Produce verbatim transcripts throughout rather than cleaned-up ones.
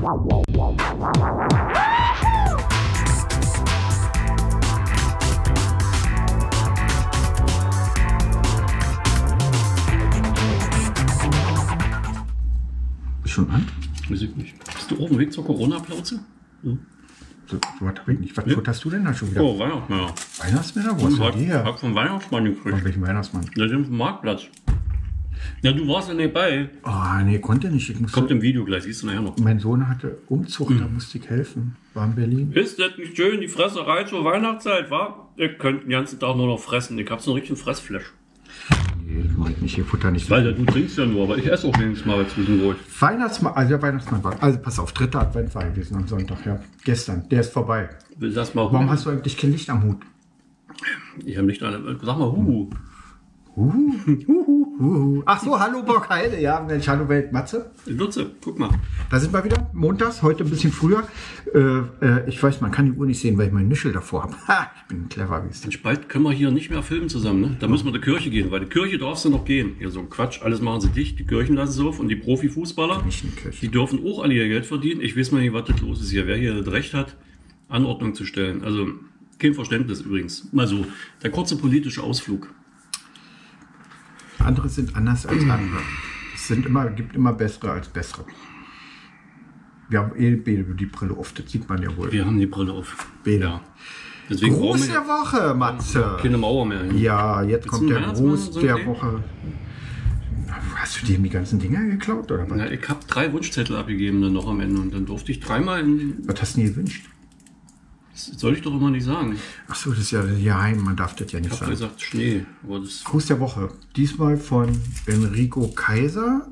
Schon an? Weiß ich nicht. Bist du auf dem Weg zur Corona-Plauze? Hm. So, so was habe ich nicht. Was ja. hast du denn da schon wieder? Oh, Weihnachtsmänner. Weihnachtsmänner? Wo hast du die her? Ich hab vom Weihnachtsmann gekriegt. Von welchem Weihnachtsmann? Ja, den vom Marktplatz. Ja, du warst ja nicht bei. Oh, nee, konnte nicht. Ich musste, Kommt im Video gleich, siehst du nachher noch. Mein Sohn hatte Umzug, hm. da musste ich helfen. War in Berlin. Ist das nicht schön, die Fresserei zur Weihnachtszeit, wa? Ihr könnt den ganzen Tag nur noch fressen. Ich hab so einen richtigen Fressflash. Nee, das mach ich nicht. Ich futter nicht. Weil du trinkst ja nur, aber ich esse auch wenigstens mal bei zwischendurch. Weihnachtsmann, also der Weihnachtsmann war. Also pass auf, dritter Advent war gewesen am Sonntag, ja. Gestern. Der ist vorbei. Will das mal Warum hast du eigentlich kein Licht am Hut? Ich habe nicht eine. Sag mal, Huhu. Huhu. Huhu. Huhu. Ach so, hallo Borkheide. Ja, Mensch, hallo Welt, Matze. Lutze, guck mal. Da sind wir wieder. Montags, heute ein bisschen früher. Äh, äh, ich weiß, man kann die Uhr nicht sehen, weil ich mein Nischel davor habe. Ha, ich bin clever, wie es ist. Bald können wir hier nicht mehr filmen zusammen, ne? Da müssen wir in die Kirche gehen, weil die Kirche darfst du noch gehen. Hier so Quatsch, alles machen sie dicht, die Kirchen lassen sie auf und die Profifußballer, die dürfen auch alle ihr Geld verdienen. Ich weiß mal nicht, was das los ist hier. Wer hier das Recht hat, Anordnung zu stellen. Also kein Verständnis übrigens. Mal so, der kurze politische Ausflug. Andere sind anders als andere. Es sind immer, gibt immer bessere als bessere. Wir haben eh die Brille auf, das sieht man ja wohl. Wir haben die Brille auf. Bede. Ja. Deswegen Gruß der Woche, Matze. Keine Mauer mehr. Hin. Ja, jetzt Willst kommt der Gruß so der okay? Woche. Hast du dir die ganzen Dinger geklaut oder was? Na, ich habe drei Wunschzettel abgegeben dann noch am Ende und dann durfte ich dreimal in den... Was hast du dir gewünscht? Das soll ich doch immer nicht sagen. Ach so, das ist ja geheim, man darf das ja nicht ich sagen. Ich habe gesagt Schnee. Aber das Gruß der Woche. Diesmal von Enrico Kaiser.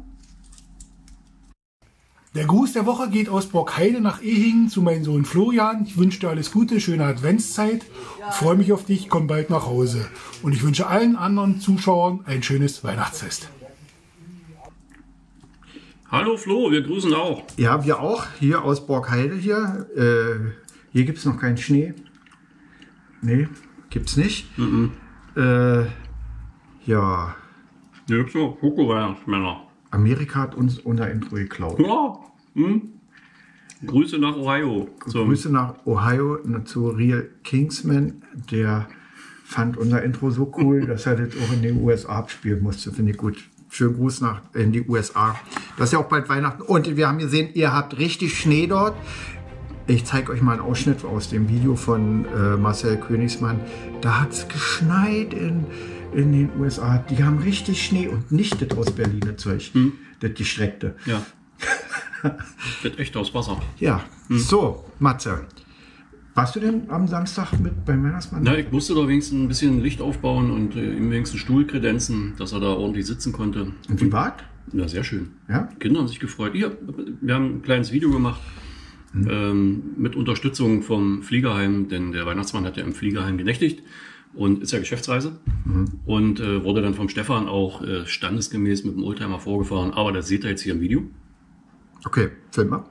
Der Gruß der Woche geht aus Borkheide nach Ehingen zu meinem Sohn Florian. Ich wünsche dir alles Gute, schöne Adventszeit. Ich freue mich auf dich, komm bald nach Hause. Und ich wünsche allen anderen Zuschauern ein schönes Weihnachtsfest. Hallo Flo, wir grüßen auch. Ja, wir auch. Hier aus Borkheide hier. Äh, hier gibt es noch keinen Schnee. Nee, gibt's nicht. Mhm. Äh, ja. Hier gibt's noch Schoko-Weihnachtsmänner. Amerika hat uns unser Intro geklaut. Ja. Hm? Grüße nach Ohio. Grüße nach Ohio zu Real Kingsman. Der fand unser Intro so cool, dass er das auch in den U S A abspielen musste. Finde ich gut. Schönen Gruß nach in die U S A. Das ist ja auch bald Weihnachten. Und wir haben gesehen, ihr habt richtig Schnee dort. Ich zeige euch mal einen Ausschnitt aus dem Video von äh, Marcel Königsmann. Da hat es geschneit in, in den U S A. Die haben richtig Schnee und nicht das aus Berliner Zeug. Hm. Das gestreckte. Ja. Das echt aus Wasser. Ja. Hm. So, Matze. Warst du denn am Samstag mit beim Weihnachtsmann? Na, ich musste da wenigstens ein bisschen Licht aufbauen und äh, ihm wenigstens Stuhl kredenzen, dass er da ordentlich sitzen konnte. Und wie war's? Ja, sehr schön. Ja? Die Kinder haben sich gefreut. Ja, wir haben ein kleines Video gemacht. Mhm. Ähm, mit Unterstützung vom Fliegerheim, denn der Weihnachtsmann hat ja im Fliegerheim genächtigt und ist ja Geschäftsreise mhm. und äh, wurde dann vom Stefan auch äh, standesgemäß mit dem Oldtimer vorgefahren, aber das seht ihr jetzt hier im Video. Okay, film mal.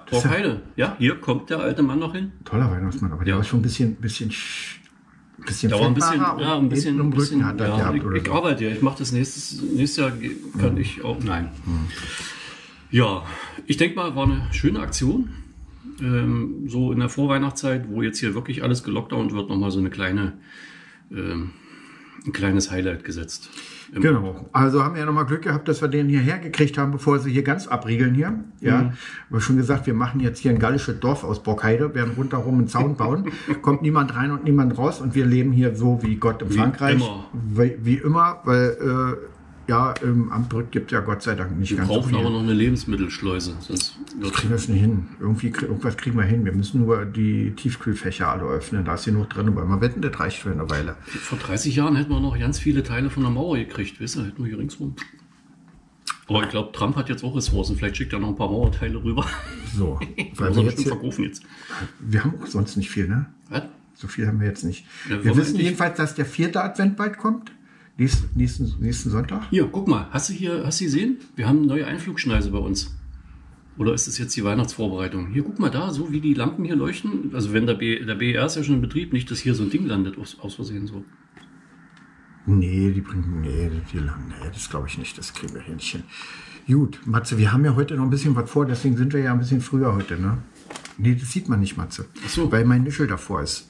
Borkheide. Ja, hier kommt der alte Mann noch hin. Toller Weihnachtsmann, aber der Ja. war schon ein bisschen, bisschen, bisschen Da war ein bisschen, fettbarer ja, und ein bisschen, hinten im ein bisschen Rücken hat er ja, gehabt ich, oder ich so. arbeite ja. Ich mache das nächstes, nächstes Jahr, kann Mhm. ich auch, nein. Ja, ich denke mal, war eine schöne Aktion. Ähm, so in der Vorweihnachtszeit, wo jetzt hier wirklich alles gelockdownt wird, nochmal so eine kleine, ähm, ein kleines Highlight gesetzt. Im Genau. Also haben wir ja nochmal Glück gehabt, dass wir den hierher gekriegt haben, bevor sie hier ganz abriegeln hier. Ja. Mhm. Wir schon gesagt, wir machen jetzt hier ein gallisches Dorf aus Borkheide, werden rundherum einen Zaun bauen, kommt niemand rein und niemand raus und wir leben hier so wie Gott im Wie Frankreich. immer. Wie, wie immer, weil äh, ja, im Amt Brück gibt es ja Gott sei Dank nicht Wir ganz so brauchen viel. aber noch eine Lebensmittelschleuse, sonst Wir wird kriegen das nicht hin. Irgendwie, krie- irgendwas kriegen wir hin. Wir müssen nur die Tiefkühlfächer alle öffnen. Da ist hier noch drin, weil man wetten, das reicht für eine Weile. vor dreißig Jahren hätten wir noch ganz viele Teile von der Mauer gekriegt, weißt du, hätten wir hier ringsrum. Aber ich glaube, Trump hat jetzt auch Ressourcen. Vielleicht schickt er noch ein paar Mauerteile rüber. So, Weil weil wir wir, jetzt bestimmt hier, verkaufen jetzt. wir haben auch sonst nicht viel, ne? Was? So viel haben wir jetzt nicht. Ja, wir wollen wir wissen nicht- jedenfalls, dass der vierte Advent bald kommt. Nächsten, nächsten, nächsten Sonntag. Hier, guck mal, hast du hier, hast du gesehen? Wir haben eine neue Einflugschneise bei uns. Oder ist das jetzt die Weihnachtsvorbereitung? Hier, guck mal da, so wie die Lampen hier leuchten. Also wenn der, B, der B E R ist ja schon in Betrieb, nicht, dass hier so ein Ding landet aus, aus Versehen so. Nee, die bringen, nee, die lang, nee, das glaube ich nicht. Das kriegen wir hier nicht hin. Gut, Matze, wir haben ja heute noch ein bisschen was vor, deswegen sind wir ja ein bisschen früher heute, ne? Nee, das sieht man nicht, Matze. Ach so. Weil mein Nischel davor ist.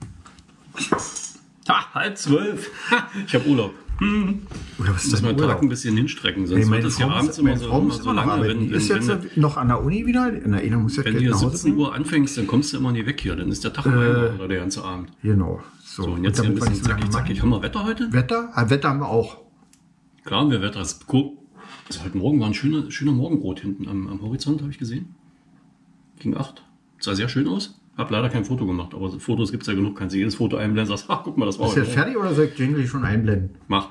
Ha, halb zwölf. Ha, ich habe Urlaub. Oder was ist Muss dein man Tag Urlaub? ein bisschen hinstrecken, sonst Nee, wird meine das ja Frau, abends muss, meine immer so, Frau immer muss so immer noch lange. arbeiten. Wenn, Die ist wenn, jetzt wenn, noch an der Uni wieder. Na, Ina muss jetzt wenn Geld du nach hier Hause siebzehn bringen. Uhr anfängst, dann kommst du immer nie weg hier. Dann ist der Tag im Eimer oder der ganze Abend. Genau. So, So, und jetzt hier ein damit wir bisschen nicht so lange zackig, zackig. machen. Haben wir Wetter heute? Wetter? Ah, Wetter haben wir auch. Klar haben wir Wetter. Das ist cool. Also heute Morgen war ein schöner, schöner Morgenrot hinten am, am Horizont, habe ich gesehen. Gegen acht. Sah sehr schön aus. Hab leider kein Foto gemacht, aber Fotos gibt es ja genug. Kannst du jedes Foto einblenden und sagst, ach, guck mal, das war Ist heute jetzt Morgen. fertig oder soll ich Jingle schon einblenden? Mach.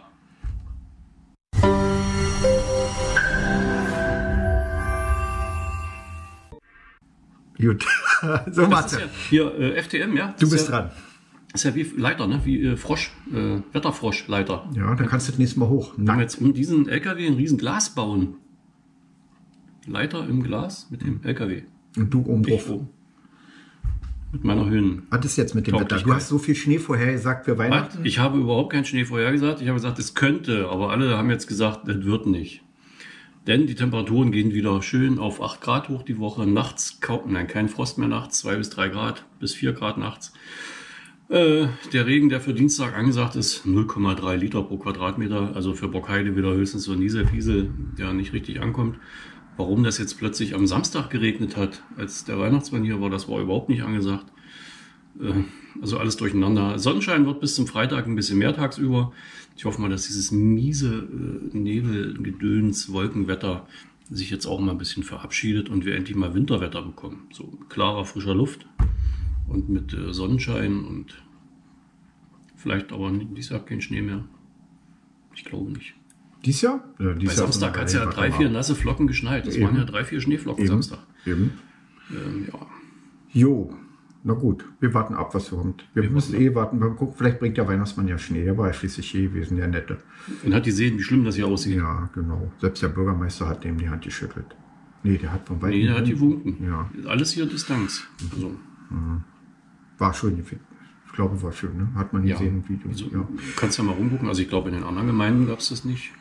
Gut. So, Das ist Matze. ja hier äh, F T M, ja? Das Du ist bist ja, dran. Ist ja wie Leiter, ne? Wie äh, Frosch, äh, Wetterfroschleiter. Ja, dann kannst du das nächste Mal hoch. Wir haben jetzt um diesen L K W ein riesen Glas bauen. Leiter im Glas mit dem L K W. Und du oben Ich drauf. oben. Mit meiner Höhen. Was ist jetzt mit dem Wetter? Du Tauglichkeit. hast so viel Schnee vorhergesagt für Was? Weihnachten. Ich habe überhaupt keinen Schnee vorhergesagt. Ich habe gesagt, es könnte, aber alle haben jetzt gesagt, das wird nicht. Denn die Temperaturen gehen wieder schön auf acht Grad hoch die Woche. Nachts, kaum, nein, kein Frost mehr nachts, zwei bis drei Grad, bis vier Grad nachts. Äh, der Regen, der für Dienstag angesagt ist, null Komma drei Liter pro Quadratmeter. Also für Borkheide wieder höchstens so ein Nieselfiesel, der nicht richtig ankommt. Warum das jetzt plötzlich am Samstag geregnet hat, als der Weihnachtsmann hier war, das war überhaupt nicht angesagt. Äh, also alles durcheinander. Sonnenschein wird bis zum Freitag ein bisschen mehr tagsüber. Ich hoffe mal, dass dieses miese äh, Nebel, Gedöns, Wolkenwetter sich jetzt auch mal ein bisschen verabschiedet und wir endlich mal Winterwetter bekommen. So klarer, frischer Luft und mit äh, Sonnenschein und vielleicht aber dieses Jahr kein Schnee mehr. Ich glaube nicht. Dies Jahr? Ja, dies Bei Jahr Samstag hat es ja warte drei, mal. vier nasse Flocken geschneit. Das Eben. waren ja drei, vier Schneeflocken Eben. Samstag. Eben. Ähm, ja. Jo, na gut. Wir warten ab, was so kommt. Wir, müssen eh warten. Wir gucken, vielleicht bringt der Weihnachtsmann ja Schnee. Der war ja schließlich hier gewesen, der Nette. Und hat gesehen, wie schlimm das hier aussieht. Ja, genau. Selbst der Bürgermeister hat dem die Hand geschüttelt. Nee, der hat von weitem. Nee, der hat gewunken. Ja, Alles hier Distanz. Also, war schön. Ich glaube, war schön. Ne? Hat man ja. gesehen im Video. Also, Ja. du kannst ja mal rumgucken. Also ich glaube, in den anderen Gemeinden gab es das nicht.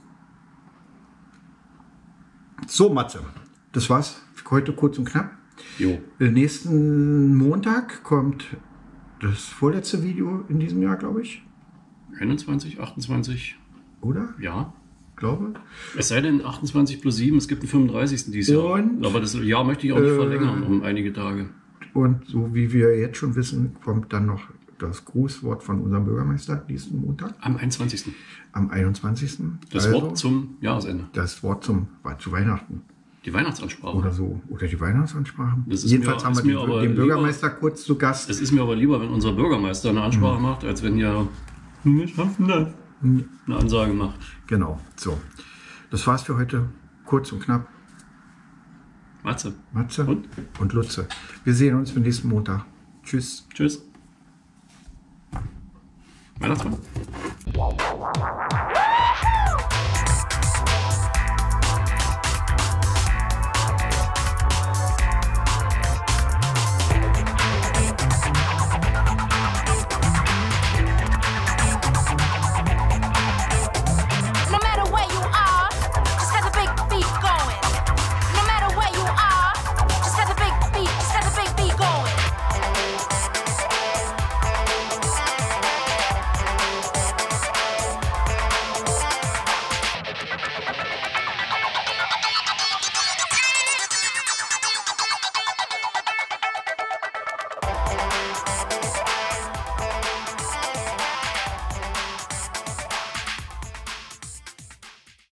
So, Matze. Das war's für heute kurz und knapp. Jo. Den nächsten Montag kommt das vorletzte Video in diesem Jahr, glaube ich. einundzwanzig, achtundzwanzig, Oder? ja. Glaube. Es sei denn achtundzwanzig plus sieben, es gibt einen fünfunddreißigsten dieses Jahr. Und? Aber das Jahr möchte ich auch nicht Äh, verlängern um einige Tage. Und so wie wir jetzt schon wissen, kommt dann noch das Grußwort von unserem Bürgermeister nächsten Montag, Am einundzwanzigsten am einundzwanzigsten Das Also, Wort zum Jahresende. das Wort zum, zu Weihnachten Die Weihnachtsansprache. oder so. Oder die Weihnachtsansprachen. Das ist Jedenfalls mir- haben ist wir mir den, aber den lieber- Bürgermeister kurz zu Gast. Es ist mir aber lieber, wenn unser Bürgermeister eine Ansprache Mhm. macht, als wenn hier wir schaffen das eine Ansage macht. Genau. So. Das war's für heute. Kurz und knapp. Matze. Matze Und? und Lutze. Wir sehen uns beim nächsten Montag. Tschüss. Tschüss. Weihnachtsmann.